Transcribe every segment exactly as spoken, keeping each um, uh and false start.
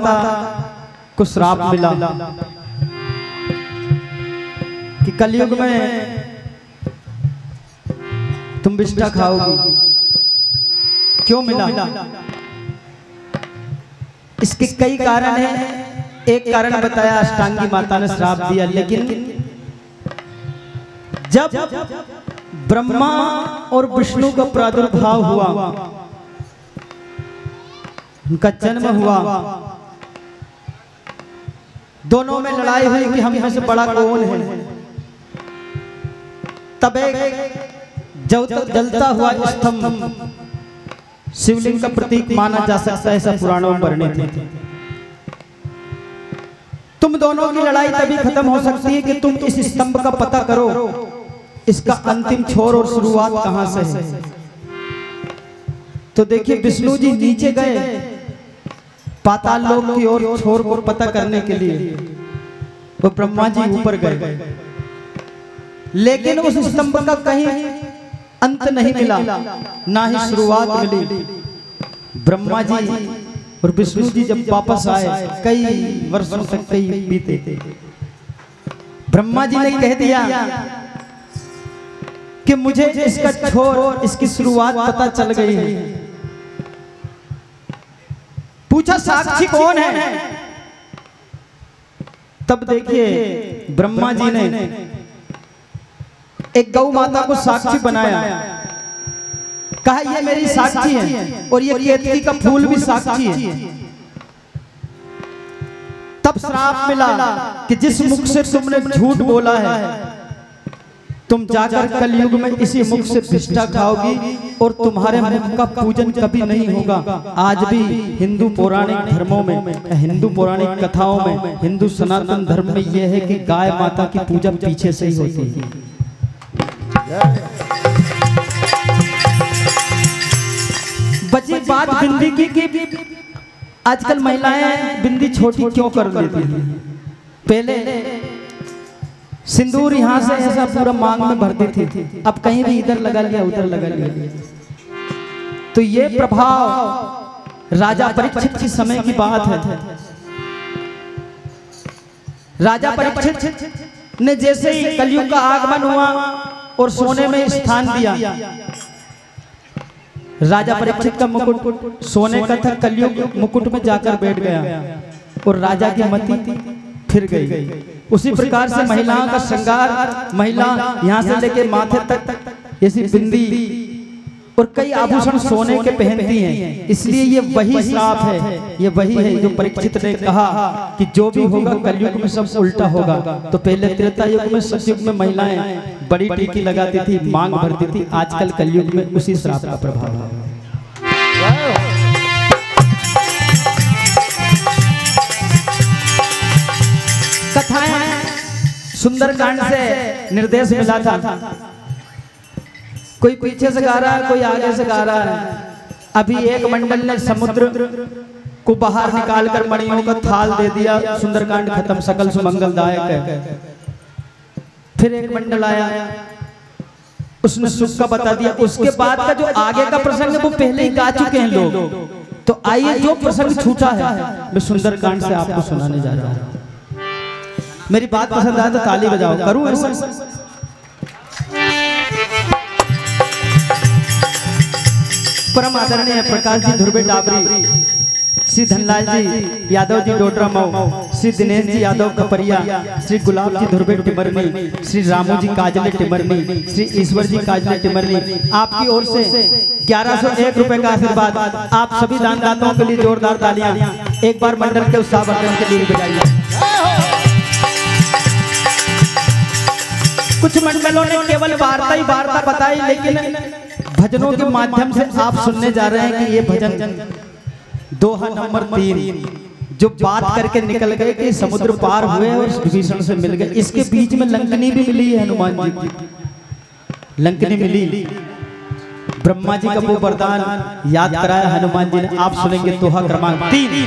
माता को श्राप मिला कि कलयुग में तुम विष्ठा खाओगी। क्यों मिला? इसके कई कारण हैं। एक कारण बताया, अष्टांगी माता ने श्राप दिया। लेकिन जब ब्रह्मा और विष्णु का प्रादुर्भाव हुआ, उनका जन्म हुआ, दोनों में लड़ाई हुई कि हम में से बड़ा कौन है। तब एक जलता हुआ स्तंभ शिवलिंग का प्रतीक माना जा सकता है, ऐसा पुराणों में वर्णित है। तुम दोनों की लड़ाई तभी खत्म हो सकती है कि तुम इस स्तंभ का पता करो, इसका अंतिम छोर और शुरुआत कहां से है। तो देखिए, विष्णु जी नीचे गए पाताल लोक की ओर छोर को पता करने के लिए, वो ब्रह्मा जी ऊपर गए, लेकिन उस स्तंभ का कहीं अंत नहीं मिला, ना ही शुरुआत मिली। ब्रह्मा जी और विष्णु जी जब वापस आए, कई वर्षों तक कई बीते, ब्रह्मा जी ने कह दिया कि मुझे इसका छोर, इसकी शुरुआत पता चल गई है। पूछा साक्षी कौन है? तब देखिए ब्रह्मा जी ने एक गौ माता को साक्षी बनाया, कहा ये मेरी साक्षी है और ये केतकी का फूल भी साक्षी है। तब श्राप मिला कि जिस मुख से तुमने झूठ बोला है, तुम जाकर कलयुग में इसी मुख से विष्ठा खाओगी और तुम्हारे मुख का पूजन कभी नहीं होगा। आज भी हिंदू पौराणिक धर्मों में, हिंदू पौराणिक कथाओं में, हिंदू सनातन धर्म में यह है कि गाय माता की पूजा पीछे से ही होती है। बची बात बिंदी की कि आजकल महिलाएं बिंदी छोटी क्यों कर लेती हैं। पहले सिंदूर यहाँ से ऐसा पूरा मांग में भरती थी, अब कहीं भी इधर लगा लिया उधर लगा लिया। तो ये प्रभाव राजा परीक्षित के समय की बात है। राजा परीक्षित ने जैसे ही कलयुग का आगमन हुआ और सोने में स्थान दिया, राजा परीक्षित का मुकुट सोने का था, कलयुग मुकुट में जाकर बैठ गया और राजा की मति फिर गई। उसी प्रकार से महिलाओं का श्रृंगार, महिला यहाँ से लेके माथे तक ऐसी बिंदी और कई आभूषण सोने के पहनती हैं। इसलिए ये वही श्राप है, ये वही है जो परीक्षित ने कहा कि जो भी होगा कलयुग में सब उल्टा होगा। तो पहले त्रेता युग में, सतयुग में महिलाएं बड़ी टीकी लगाती थी, मांग भरती थी। आजकल कलयुग में उसी श्राप का प्रभाव है। कथाएं सुंदरकांड से निर्देश मिला था, कोई पीछे से गा रहा है, कोई आगे से गा रहा है। अभी एक मंडल ने समुद्र को बाहर निकालकर मणियों का थाल दे दिया, सुंदरकांड खत्म, सकल सुमंगलदायक है। फिर एक मंडल आया, उसने सुख का बता दिया। उसके बाद का जो आगे का प्रसंग है वो पहले ही गा चुके हैं लोग। तो आइए जो प्रसंग छूटा है मैं सुंदरकांड से आपको सुनाने जा रहा हूँ। मेरी बात पसंद आए तो ताली बजाओ। करूं ऐसा? परम आदरणीय प्रकाश जी धुर्वे डाबरी, श्री धनलाल जी यादव जी डोडरा मऊ, श्री दिनेश जी यादव कपरिया, श्री गुलाब जी धुर्वे टिमरनी, श्री रामू जी काजले टिमरनी, श्री ईश्वर जी काजले टिमरनी, आपकी ओर से ग्यारह सौ एक रुपए का आशीर्वाद। आप सभी दानदाताओं के लिए जोरदार तालियां एक बार मंडल के उत्साहवर्धन के लिए बजाइए। कुछ मंडलों ने केवल वार्ता ही वार्ता बताई, लेकिन भजनों के माध्यम से आप सुनने जा रहे हैं कि ये भजन दोहा नंबर तीन जो बात करके निकल गए कि समुद्र पार हुए और विभीषण से मिल गए। इसके बीच में लंकनी भी मिली है हनुमान जी की, लंकनी मिली। ब्रह्मा जी का वो वरदान याद कराया हनुमान जी ने। आप सुनेंगे दोहा क्रमांक तीन।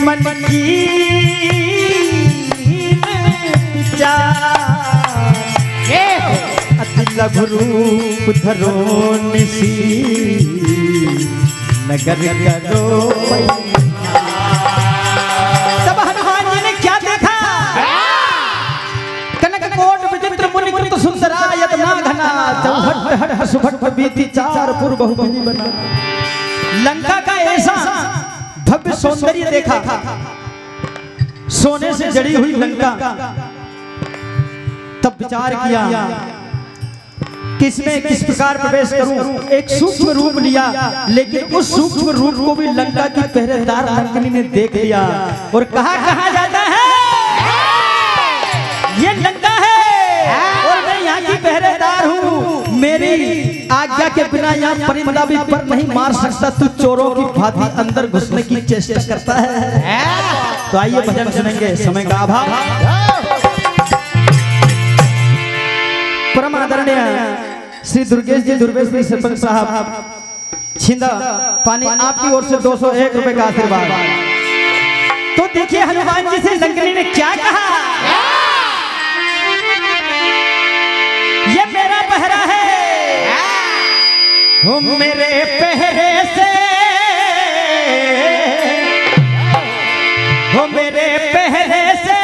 मन की अति लघु रूप धरो निसी नगर करो। तब हनुमान जी ने क्या देखा? कनक कोट विचित्र मुनि कृत सुंदरायत नाघना चौहट हट सुभट बीती चार पुर बहुबली बना। लंका का ऐसा भव्य सौंदर्य देखा, सोने से जड़ी हुई लंका। तब विचार किया किसमें किस प्रकार प्रवेश करूं। एक सूक्ष्म रूप लिया, लेकिन उस सूक्ष्म रूप को भी लंका की पहरेदार लंकनी ने देख लिया और कहा कहा जाता है ये लंका है और मैं यहाँ की पहरेदार हूँ। मेरी आज्ञा के बिना यहाँ परिंदा भी पर नहीं मार सकता। तू चोरों की भांति अंदर घुसने की चेष्टा करता है। तो आइए भजन सुनेंगे, समय का अभाव। परम आदरणीय श्री दुर्गेश जी दुर्गेश जी सरपंच साहब छिंदा पानी आपकी ओर से दो सौ एक रुपए का आशीर्वाद। तो देखिए हनुमान जी से लंकनी ने क्या कहा? ये मेरा पहरा है, हो मेरे पहरे से, हो मेरे पहरे से,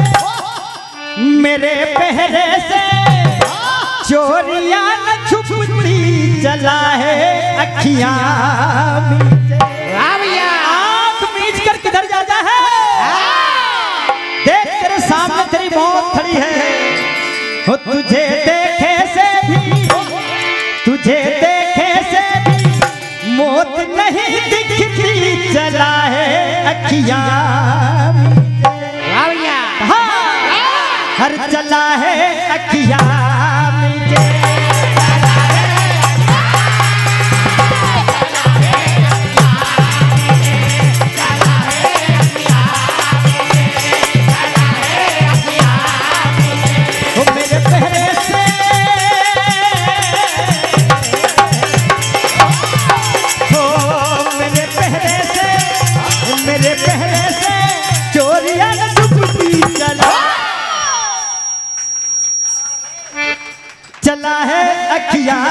मेरे पहरे से चोरियां न छुपती चला है अखियां आंख मीच कर किधर जाता है? देख तेरे सामने तेरी मौत खड़ी है। हो तुझे देखे से भी, तुझे देखे से भी मौत नहीं दिखती चला है अखियां। हर चला है अखियां चला है अखियां।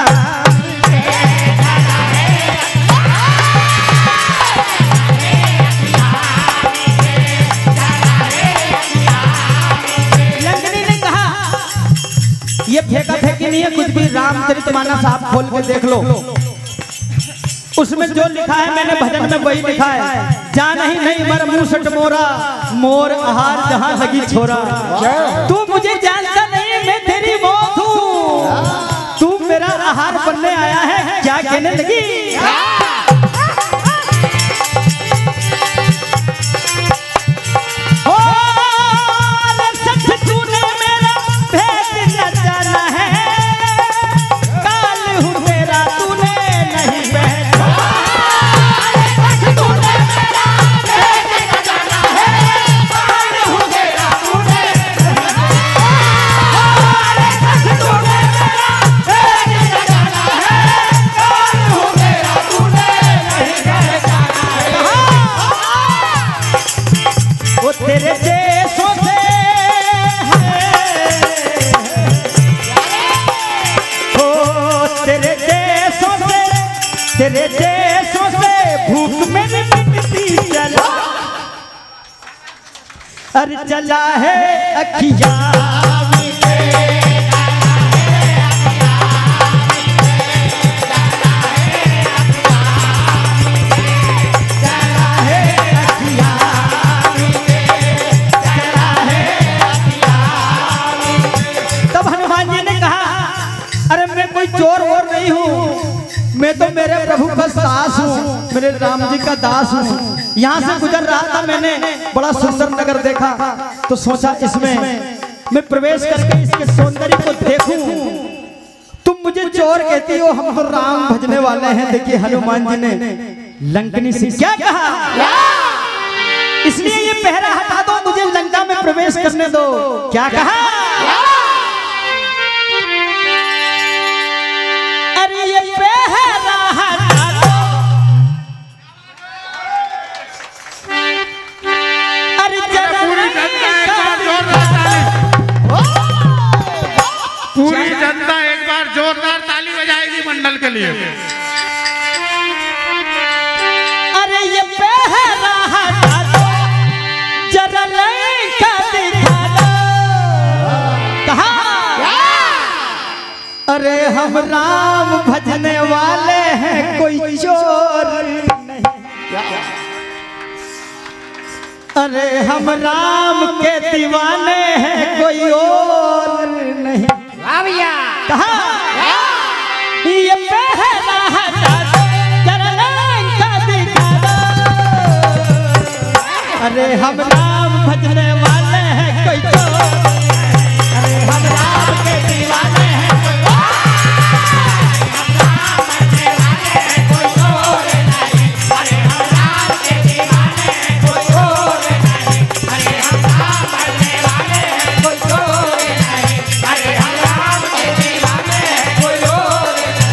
लंकनी ने कहा ये फेंका फेंकी नहीं है कुछ भी। रामचरितमानस आप खोल के देख लो, उसमें जो लिखा है मैंने भजन में वही लिखा है। जान ही नहीं मर मूसट मोरा, मोर आहार जहां लगी छोरा। तू मुझे जानता नहीं, मैं तेरी मौत हूँ। तू मेरा आहार बनने आया है, क्या कहने लगी? ओ सच तूने मेरा भेद न जाना है, काल हूँ तेरा तूने नहीं पहचाना। सच तूने मेरा भेद न जाना है, काल हूँ तेरा तूने नहीं पहचाना। सच तूने मेरा भेद न जाना है, काल हूँ तेरा तूने नहीं पहचाना। वो तेरे देशों से हो, तेरे देशों से, तेरे देशों से भूख में मिटती चला। अरे चला है अखियां चोर और नहीं हूँ, मैं तो मेरे प्रभु का दास हूँ, मेरे राम जी का दास हूँ। यहाँ से गुजर रहा था, मैंने बड़ा सुंदर नगर देखा तो सोचा इसमें मैं प्रवेश करके इसके सौंदर्य को देखूं। तुम मुझे चोर कहती हो, हम तो राम भजने वाले हैं। देखिए हनुमान जी ने लंकनी से क्या कहा? इसलिए ये पहरा हटा दो, मुझे लंका में प्रवेश करने दो। क्या कहा? ये पहरा हटा दो, चलिए। अरे ये पहरा हटा दो जरा लंका दिखा दो। कहा अरे हम राम भजने वाले हैं कोई चोर नहीं। अरे हम राम के दीवाने हैं कोई और नहीं। कहा ये पहला हटा दो जरा लंका दिखा दो। अरे हम राम भजने वाले हैं कोई चोर। अरे हम राम के दीवाने हैं कोई और। अरे हम राम के दीवाने हैं कोई और नहीं। अरे हम राम भजने वाले हैं कोई चोर नहीं। अरे हम राम के दीवाने हैं कोई और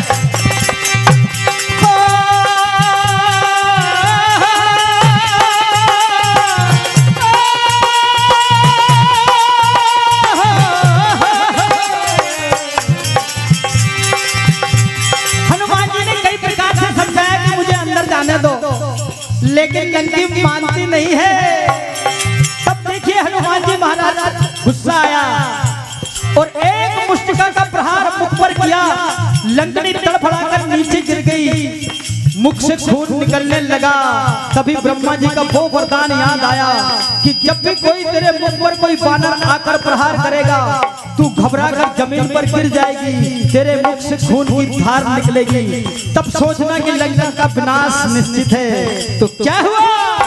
दो, लेकिन लंकी मानती नहीं है। तब देखिए हनुमान जी महाराज गुस्सा आया और एक मुष्टिका का प्रहार मुख पर किया। लंकनी तड़फड़ाकर नीचे गिर गई, मुख से खून निकलने लगा। तभी ब्रह्मा जी का वो वरदान याद आया कि जब भी कोई तेरे मुख पर कोई बानर आकर प्रहार करेगा तू घबरा कर जमीन पर गिर जाएगी, तेरे मुख से खून की धार निकलेगी। तब सोचना कि लंका का विनाश निश्चित है। तो क्या हुआ?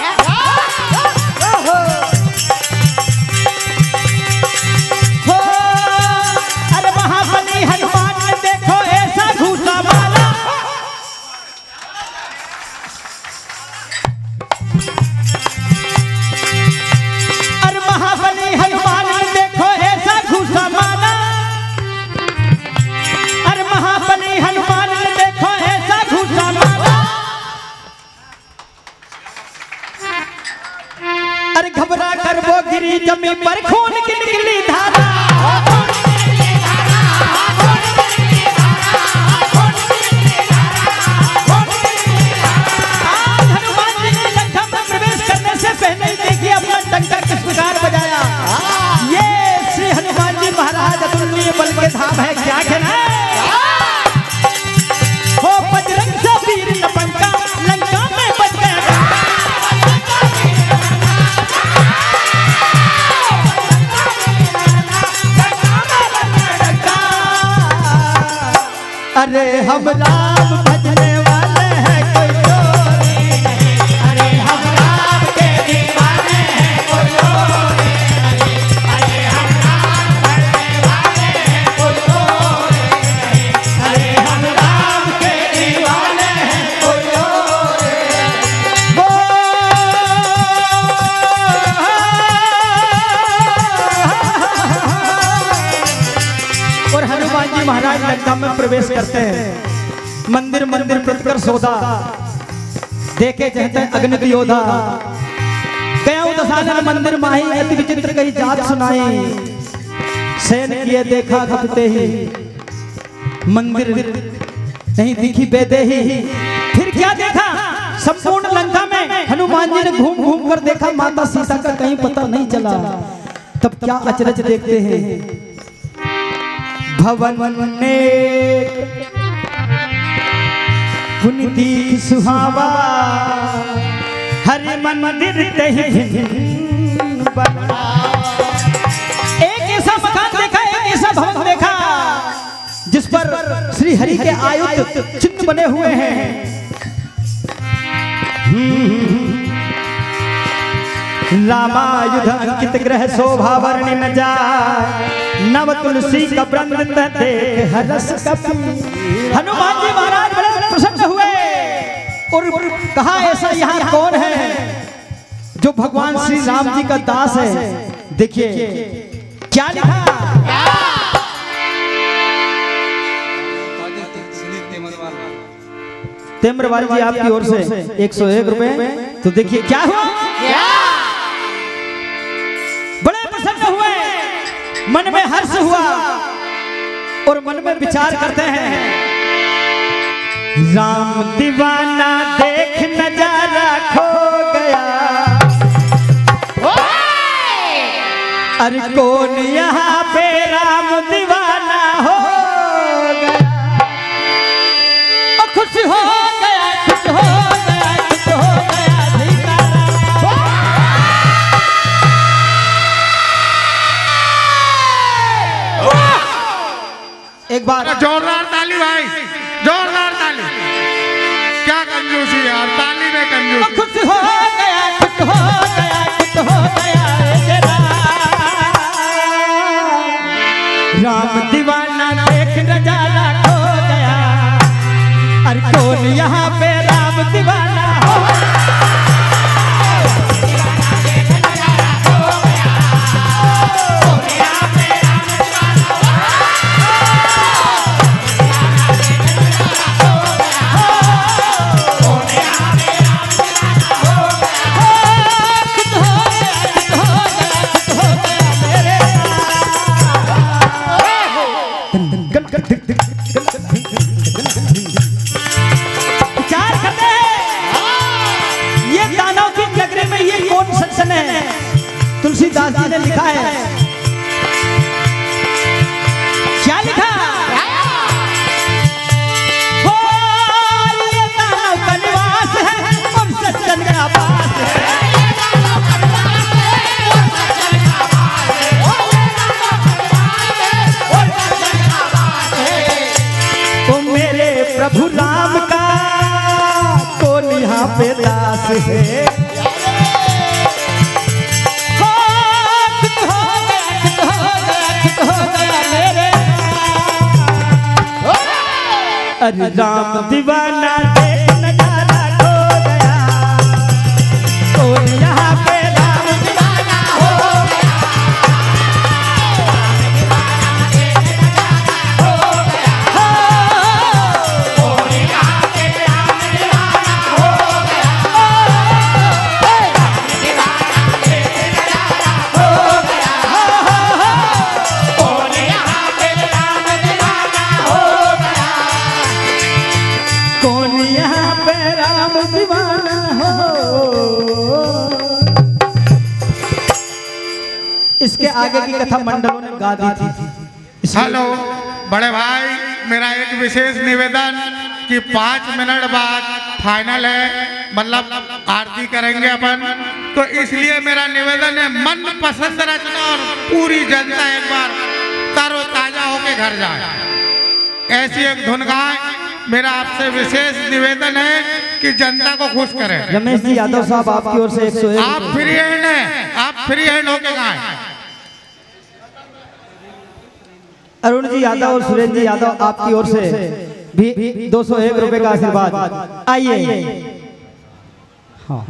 हो अरे महाबली हनुमान ने देखो ऐसा घूसा मारा। अरे महाबली हनुमान ने देखो ऐसा घूसा मारा। अरे महाबली हनुमान ने देखो ऐसा घूसा मारा। अरे घबरा कर वो गिरी जमीन पर, खून की निकली धारा। आज हनुमान जी ने लंका में प्रवेश करने से पहले ही देखिए अपना डंका किस प्रकार बजाया। ये श्री हनुमान जी महाराज अतुलनीय बल के धाम है। क्या कहना हो बजरंग से वीर लंका लंका में बच गया। अरे हम राम भजने वाले हैं कोई चोर नहीं। अरे हम राम के दीवाने हैं कोई और नहीं। अरे हम राम भजने वाले हैं कोई और नहीं। अरे हम राम के दीवाने हैं कोई और नहीं। और हनुमान जी महाराज लंका में प्रवेश करते हैं। मंदिर मंदिर प्रतिकर सौदा देखे जहते अग्नि योधा। गया दशानन मंदिर माही अति विचित्र कही जात सुनाई। सैन किए देखा खपते ही मंदिर नहीं दिखी बेदे ही। फिर क्या देखा? संपूर्ण लंका में हनुमान जी ने घूम घूम कर देखा, माता सीता का कहीं पता नहीं चला। तब क्या अचरज देखते हैं, भवन ने पुनिति सुहावा हरि मंदिर तहि बना। एक ऐसा मकान देखा, एक ऐसा भवन देखा जिस पर श्री हरि के आयुध चिन्ह बने हुए हैं। रामायुध अंकित ग्रह शोभा वर्णि न जाय, नव तुलसी का वृंद देख हरस कपि। हनुमान जी महाराज बड़े प्रसन्न हुए और कहा ऐसा यहाँ कौन है जो भगवान श्री राम जी का दास है। देखिए क्या लिखा। तेमरवाल जी आपकी ओर से एक सौ एक रुपए। तो देखिए क्या हुआ। बड़े प्रसन्न हुए, मन में हर्ष हुआ और मन में विचार करते हैं राम दीवाना देख नजारा खो गया, अरे कौन यहाँ पे राम दीवाना हो गया, ओ खुश हो गया, खुश हो गया, खुश हो गया एक बार जोरदार ताली भाई, जोरदार ताली। क्या कंजूसी यार, ताली में कंजूसी। खुश हो गया, खुश हो गया, खुश हो गया राम दीवाना देख नजारा खो गया, अरे कौन यहाँ पे राम दीवाना हो तुलसीदास जी ने लिखा है, क्या लिखा? हो ये दानव का निवास है और सज्जन का वास है, ओ मेरे प्रभु राम का कौन यहाँ पे दास है, अरे राम दीवाना देख नजारा खो गया, कौन यहाँ पे राम दीवाना हो गया, कौन यहाँ पे राम दीवाना हो गया, राम दीवाना देख नजारा हो गया, कौन यहाँ पे राम दीवाना हो गया, कौन यहाँ पे राम दीवाना हो। इसके आगे की कथा मंडलों ने गा दी थी। हेलो बड़े भाई, मेरा एक विशेष निवेदन कि पाँच मिनट बाद फाइनल है, मतलब आरती करेंगे अपन, तो इसलिए मेरा निवेदन है मन पसंद रचना और पूरी जनता एक बार तरोताजा होके घर जाए, ऐसी एक धुन गाएं। मेरा आपसे विशेष निवेदन है कि जनता को खुश करें। रमेश जी यादव साहब आपकी ओर से एक सौ एक आप फ्री हैंड हैं, आप फ्री हैंड होके गाएं। अरुण जी यादव और सुरेश जी यादव आपकी ओर से भी दो सौ एक रुपए का आशीर्वाद। आइए हाँ।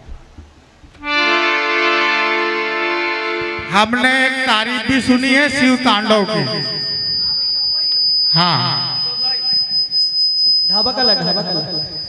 हमने एक तारीफ भी सुनी है शिव तांडव की। हाँ ढाबा का लग, ढाबा का लग।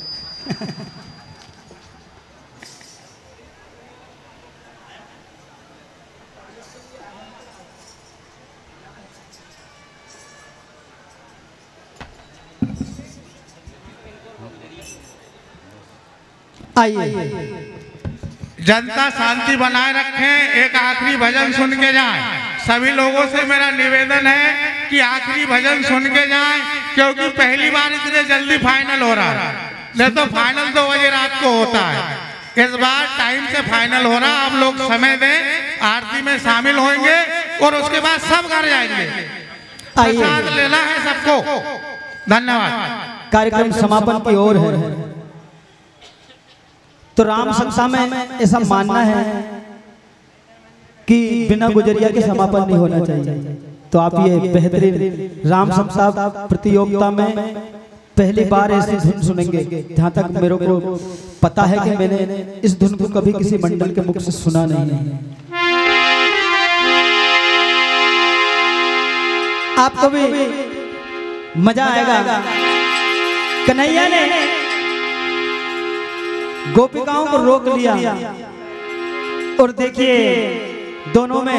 आइए जनता शांति बनाए रखें, एक आखिरी भजन सुन के जाएं। सभी लोगों से मेरा निवेदन है कि आखिरी भजन सुन के जाएं, क्योंकि पहली बार इतने जल्दी फाइनल हो रहा है, नहीं तो फाइनल दो बजे रात को होता है। इस बार टाइम से फाइनल हो रहा, आप लोग समय दें, आरती में शामिल होंगे और उसके बाद सब घर जाएंगे। प्रसाद लेना है सबको। धन्यवाद। कार्यक्रम समापन की ओर है, तो राम संस्था में ऐसा मानना है कि बिना गुजरिया के समापन नहीं होना चाहिए। तो आप ये बेहतरीन राम संस्था प्रतियोगिता में पहली बार ऐसी धुन सुनेंगे, जहाँ तक मेरे को पता है कि मैंने इस धुन को कभी किसी मंडल के मुख से सुना नहीं है। आपको भी मजा आएगा। कन्हैया ने गोपिकाओं को रोक लिया और देखिए दोनों में